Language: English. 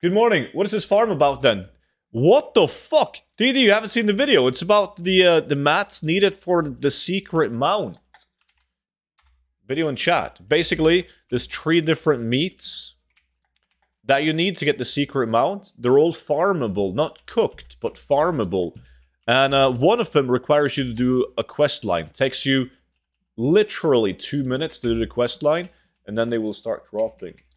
Good morning. What is this farm about then? What the fuck? DD, you haven't seen the video. It's about the mats needed for the secret mount. Video in chat. Basically, there's 3 different meats that you need to get the secret mount. They're all farmable. Not cooked, but farmable. And one of them requires you to do a quest line. It takes you literally 2 minutes to do the quest line, and then they will start dropping.